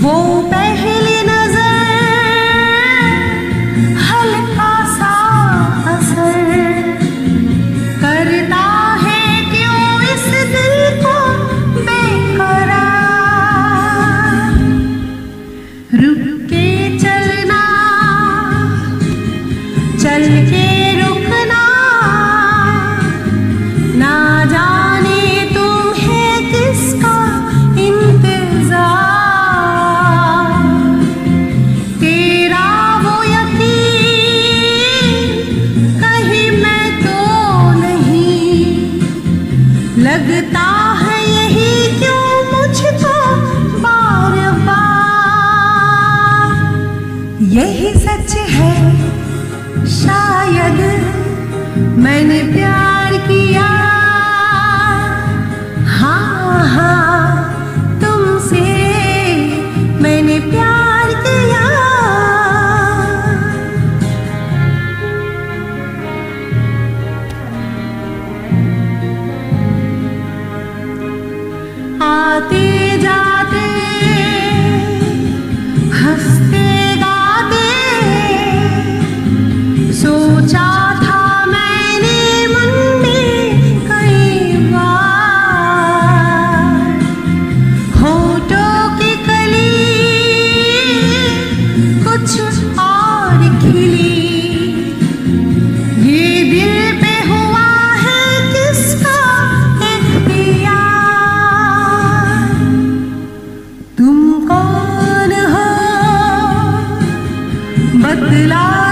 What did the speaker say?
वो पहली नजर हल्का सा असर करता है क्यों इस दिल को बेकरार। रुक के चलना, चल के रुकना, ना जाने तुम्हें किसका इंतजार। तेरा वो यकीन कहीं मैं तो नहीं, लगता है यही क्यों मुझको बार बार। यही सच है शायद मैंने प्यार किया, हाँ हाँ तुमसे मैंने प्यार किया। आते जाते हंसते गाते सोचा था मैंने मन में कई बार। होठों की कली कुछ और खिली, ये दिल पे हुआ है किसका इख्तियार। तुम कौन हो बतला